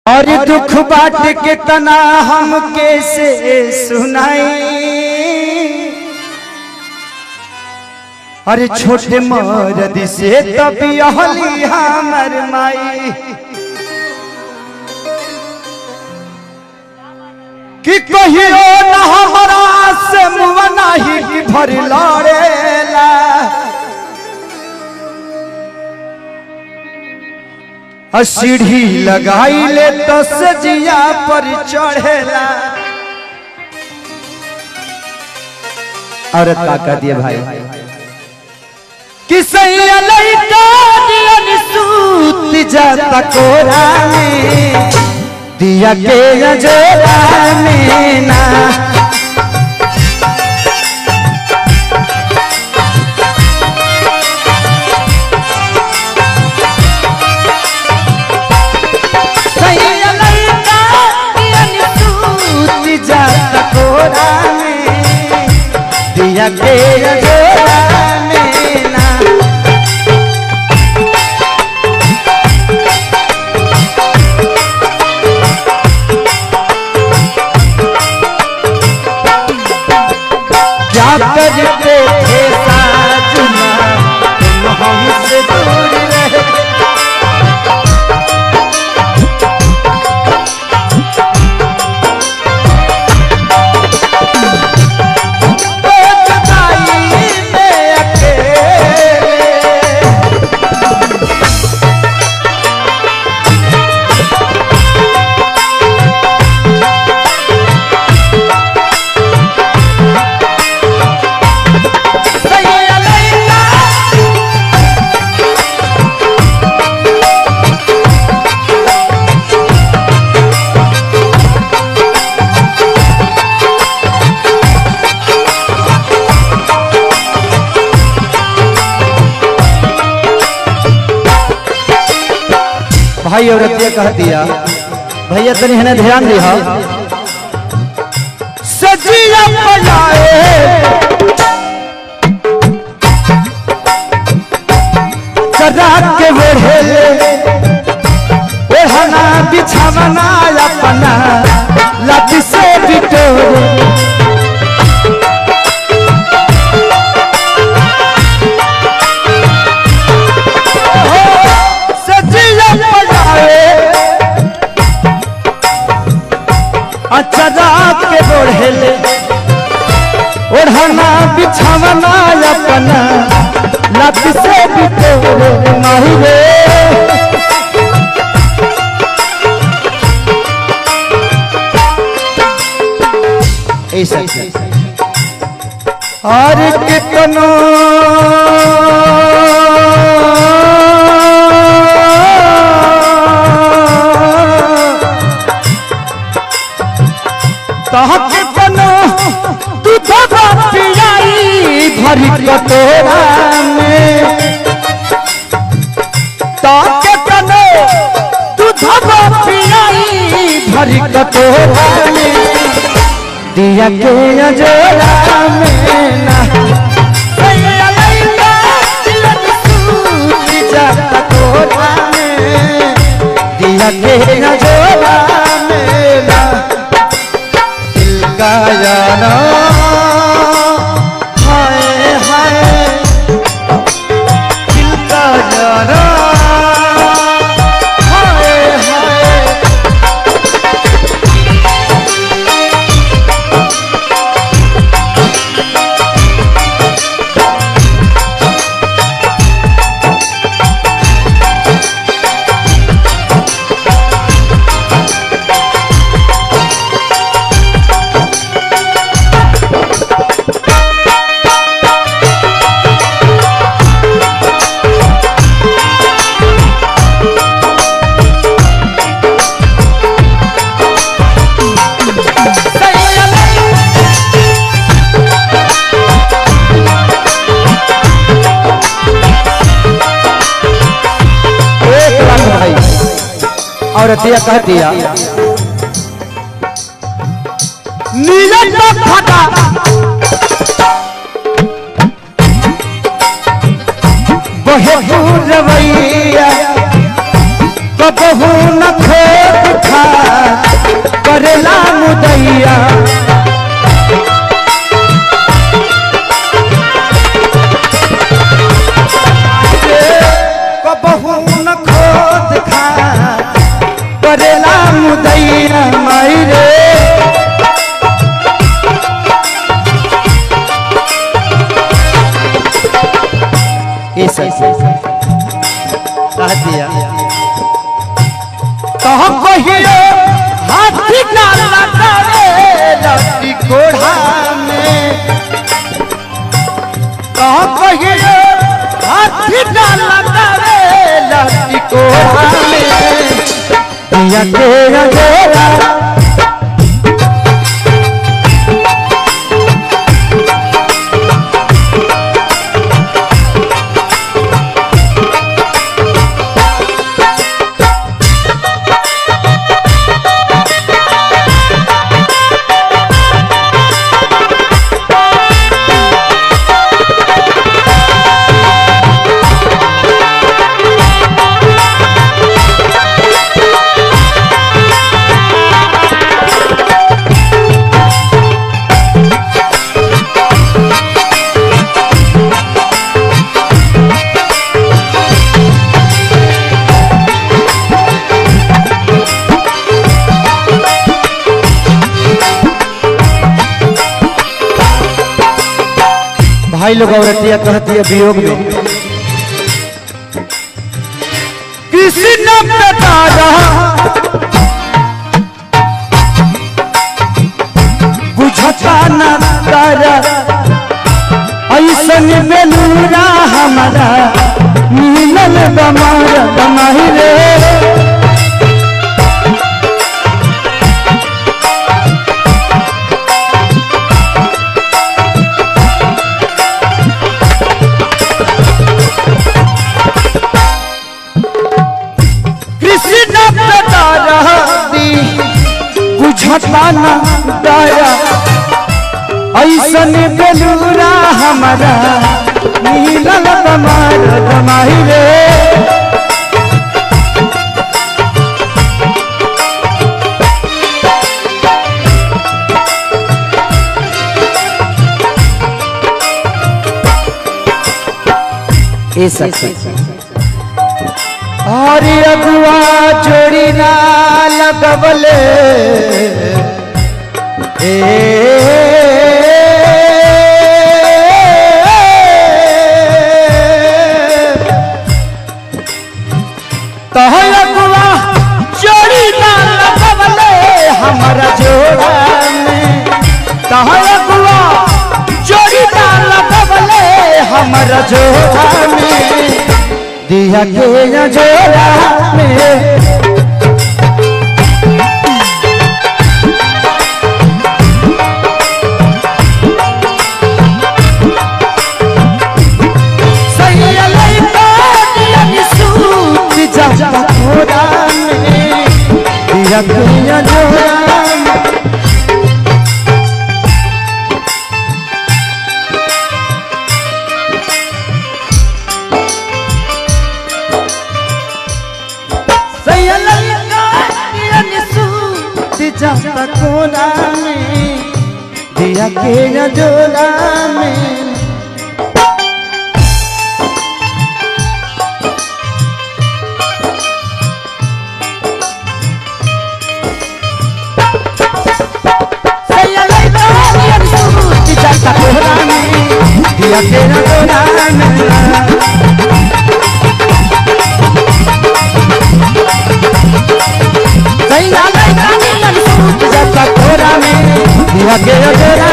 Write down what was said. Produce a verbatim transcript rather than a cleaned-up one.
और दुख बाट के तना हम कैसे सुनाई। अरे छोटे मर्द से तभी अहली हमर माई कि कहियो न हमरा से मुँह नहीं कि भर लड़ेला। सीढ़ी लगाई ले तो सजिया पर चढ़ेला। औरत का कह दिए भाई कि सैया लइका दियन सूत जाता कोरा में दिया के अजोरा में ना। सैया लइका दियन सूत जाता कोरा में दिया के अजोरा में ना। क्या करते थे साजना तुम हमसे दूर रहे। भाई औरत ये कह दिया भैया तनी है ध्यान दिया। सजिया पलाए चरा के बढ़ेले ओढ़ना बिछावना अपना लाठी से बिटोरे। चरा के बढ़ेले ओढ़ना बिछावना अपना लाठी से बिटोरे माही रे। ऐसा और कितनो तहके बनो तू दबा पियाई भरी कटोरा में। तहके बनो तू दबा पियाई भरी कटोरा में दिया के अजोरा में ना। सैया लइका दियन सूत जाता कोरा में दिया के अजोरा में ना। गायना हाय हाय दिल का जाना हाय हाय। औरत यह कह दिया नीलम फटा बहे रवैया कबहू न खोट खा डाला करे लट्टी कोढ़ा में कहाँ कहिए हाथी डाला करे लट्टी कोढ़ा में दिया के अंधेरा भाई लोग औरतिया कहती है वियोग में किसी न बता रहा बुझता न तारा ऐसन बेलूरा हमारा मिलल बमार बमाही रे बुझताना दाया ऐसन बेलूरा हमारा मिलल बमार बमाही रे ए सखी और अगुआ जोड़ी ना लगवले तह अगुआ जोड़ी ना लगवले हमारा जोड़ा में तह अगुआ जोड़ी ना लगवले हमारा जोड़ा में दिया के जोड़ा में दिया के जोड़ा जाता कोना में दिया के जोड़ा में जाता कोना में दिया के जोड़ा में जाता कोना में दिया के जोड़ा